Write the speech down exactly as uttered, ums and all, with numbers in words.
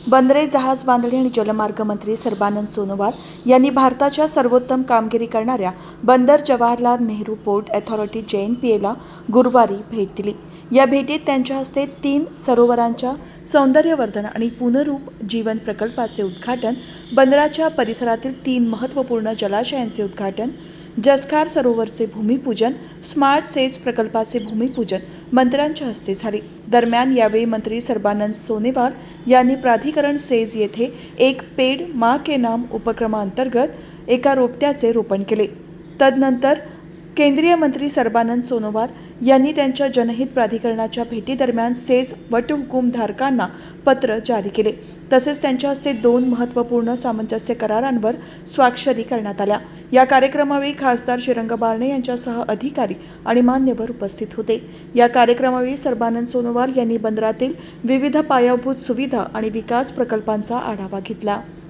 बंदरे, जहाज बांधणी आणि जलमार्ग मंत्री सर्बानंद सोनोवाल यांनी भारताच्या सर्वोत्तम कामगिरी करणाऱ्या बंदर Jawaharlal Nehru port authority J N P एला गुरुवारी भेट दिली। या भेटीत त्यांच्या हस्ते तीन सरोवरांच्या सौंदर्यवर्धन आणि पुनरुप जीवन प्रकल्पाचे उद्घाटन, बंदराच्या परिसरातील तीन महत्त्वपूर्ण जलाशयांचे उद्घाटन, जसखार सरोवरचे भूमिपूजन, स्मार्ट सेज प्रकल्पाचे भूमिपूजन मंत्र्यांच्या हस्ते झाले। दरम्यान यावेळी मंत्री सर्बानंद सोनोवाल यांनी प्राधिकरण सेज येथे एक पेड माँ के नाम उपक्रमांतर्गत एका रोपट्याचे रोपण केले। तदनंतर केंद्रीय मंत्री सर्बानंद सोनोवाल यांनी त्यांच्या जनहित प्राधिकरणाच्या भेटीदरम्यान सेज वटहुकूमधारकांना पत्र जारी केले। तसेच त्यांच्या हस्ते दोन महत्त्वपूर्ण सामंजस्य करारांवर स्वाक्षरी करण्यात आल्या। या कार्यक्रमावेळी खासदार श्रीरंग बारणे यांच्यासह अधिकारी आणि मान्यवर उपस्थित होते। या कार्यक्रमावेळी सर्बानंद सोनोवाल यांनी बंदरातील विविध पायाभूत सुविधा आणि विकास प्रकल्पांचा आढावा घेतला।